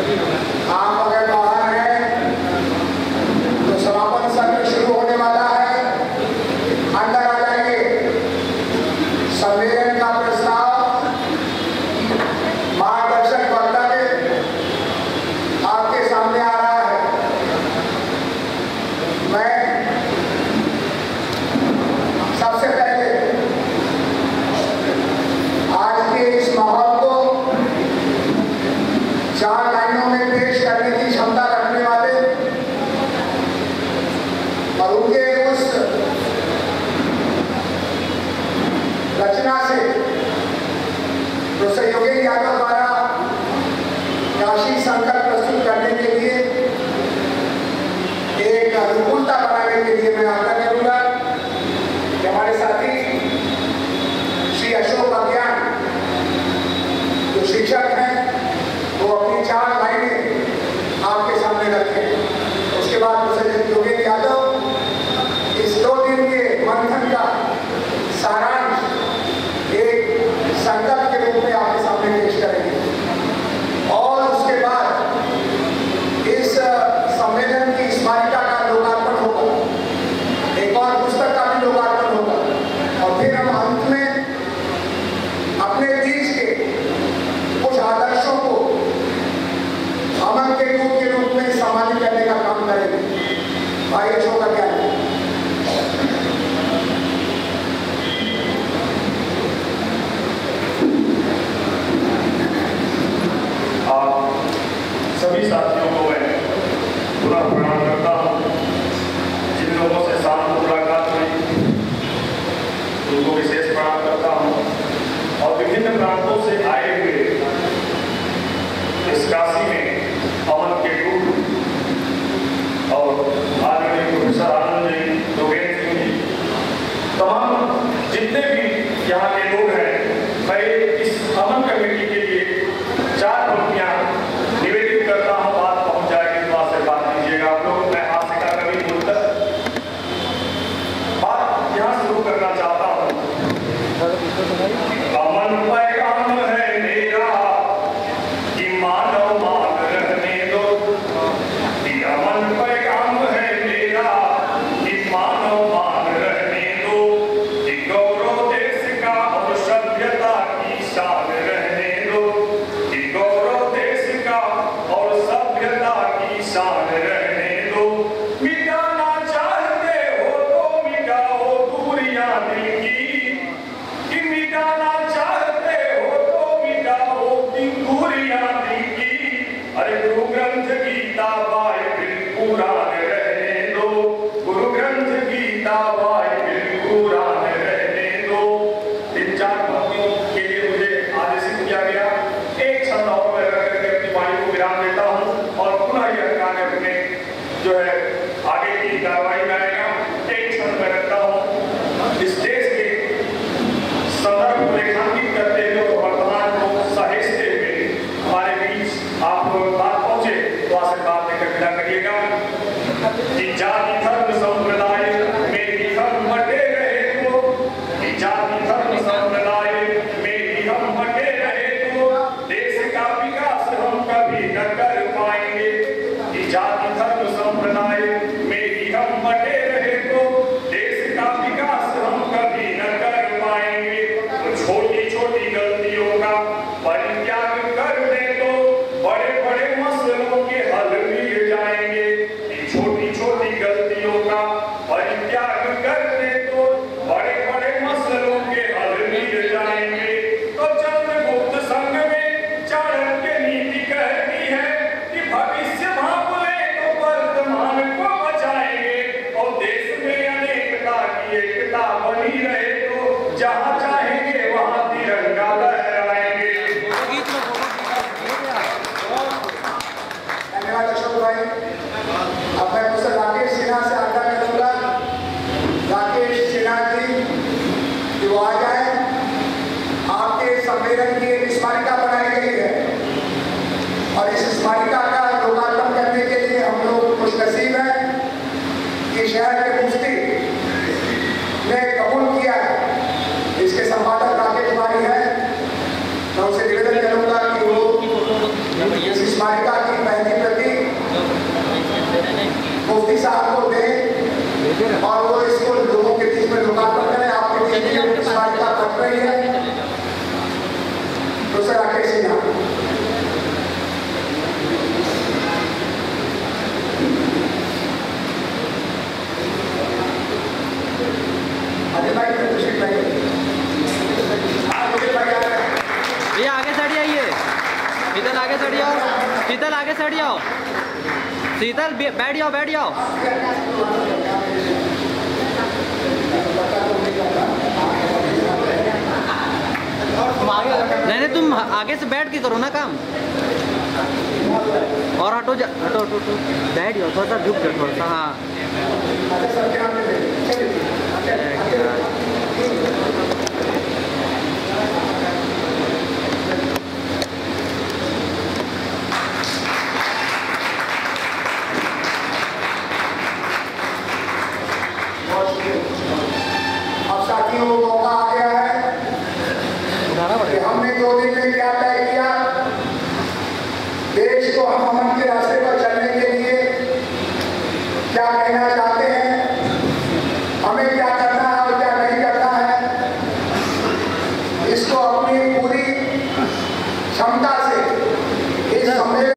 आप अगर बाहर हैं तो समापन सत्र शुरू होने वाला है, अंदर आ जाएंगे। सम्मेलन का प्रस्ताव मार्गदर्शक वक्ता के आपके सामने आ रहा है। मैं सबसे पहले आज के इस माहौल को 4 लाइनों में पेश करने की क्षमता रखने वाले और उनके उस रचना से प्रोफेसर योगेंद्र यादव द्वारा काशी संकल्प प्रस्तुत करने के लिए एक अनुकूलता बनाने के लिए मैं आग्रह करूंगा कि हमारे साथी श्री अशोक अभियान जो शिक्षक हैं वो अपनी 4 लाइनें आपके सामने रखें। उसके बाद प्रोफेसर योगेंद्र यादव इस 2 दिन के मंथन का सारांश एक संकल्प के रूप में आपके सामने पेश करेंगे और उसके बाद इस सम्मेलन की स्मारिका का लोकार्पण होगा, एक और पुस्तक का भी लोकार्पण होगा और फिर हम अंत में अपने देश के कुछ आदर्शों को अमन के दूत के रूप में समाहित करने का काम करेंगे। भाई अशोक का क्या है? सभी साथियों को मैं पुनः प्रणाम करता हूँ। जिन लोगों से साथ मुलाकात हुई उनको विशेष प्रणाम करता हूँ और विभिन्न प्रांतों से आए हुए इस काशी में अमन के गुरु और आदरणीय प्रोफेसर आनंद जी, योगेंद्र जी, तमाम जितने भी यहाँ के लोग हैं, मैं इस अमन कमेटी के लिए 4 पंक्तियाँ निवेदित करता हूँ। बात पहुँच जाएगी तो आशीर्वाद दीजिएगा आप लोग। मैं आपसे का कभी बोलकर बात यहाँ शुरू करना चाहता हूँ। अमन पैगाम है मेरा कि मानव मान रहने दो, कि अमन पैगाम है मेरा कि मानव मान रहने दो, कि गौरव देश का और सभ्यता की शान रहने दो, कि गौरव देश का और सभ्यता की शान रहने दो। मिटाना चाहते हो तो मिटाओ दूरियां दिल की, कि मिटाना चाहते हो तो मिटाओ दूरियां दिल की। अरे गुरु ग्रंथ गीता बाइबिल कुरान रहने दो, गुरु ग्रंथ गीता बाइबिल कुरान रहने दो। 3-4 पंक्तियों के लिए मुझे आदेशित किया गया। एक क्षण और मैं रख करके अपनी वाणी को विराम देता हूँ और पुनः यह कार्य अपने जो है आगे की कार्रवाई में आएगा। एक क्षण मैं रखता हूँ। इस देश के संदर्भ को रेखांकित करते हुए और वर्तमान को सहेजते हुए हमारे बीच आप लोग बात पहुंचे तो आशीर्वाद देकर विदा करिएगा। कि जाति धर्म संप्रदाय में भी हम बटे रहे तो, कि जाति धर्म संप्रदाय में भी हम बटे रहे तो देश का विकास हम कभी न कर पाएंगे। कि जाति धर्म संप्रदाय में भी हम बटे रहे तो देश का विकास हम कभी न कर पाएंगे। तो छोटी छोटी गलतियों का परित्याग कर दे तो बड़े बड़े मसलों के हल मिल जाएंगे। कि छोटी छोटी गलतियों का परित्याग कर दे तो बड़े बड़े मसलों के हल मिल जाएंगे। तो चंद्रगुप्त संघ में चाणक्य नीति कहती है कि भविष्य भाप ले तो वर्तमान को बचाएंगे और देश में अनेकता की एकता बनी रहे तो जहाँ चाहेंगे वहाँ तिरंगा लहराएंगे। धन्यवाद अशोक भाई। अब मैं प्रोफेसर राकेश सिन्हा से आग्रह करूंगा, राकेश सिन्हा जी कि वो आ जाए। आपके सम्मेलन की एक स्मारिका बनाई गई है और इस स्मारिका का लोकार्पण करने के लिए हम लोग खुशनसीब हैं कि शहर के मुफ्ती ने कबूल किया है। इसके संपादक राकेश भाई हैं। मैं उनसे निवेदन करूंगा कि वो इस स्मारिका की पहली प्रति मुफ्ती साहब को दें और वो इसको लोगों के बीच में लोकार्पण करें। आपके बीच में इस बात का पट रही है दूसरा राकेश सिन्हा। ये आगे सड़ी आइए, शीतल आगे सड़ी आओ, शीतल आगे सड़ी आओ, शीतल बैठ जाओ बैठ जाओ। नहीं नहीं तुम आगे से बैठ के करो ना काम। और हटो हटो हटो हटो, बैठ जाओ थोड़ा सा, झुक जाओ थोड़ा सा। हाँ अब साथियों को मौका आ गया है कि हमने 2 दिन में क्या तय किया। देश को हम अमन के रास्ते पर चलने के लिए क्या कहना चाहते हैं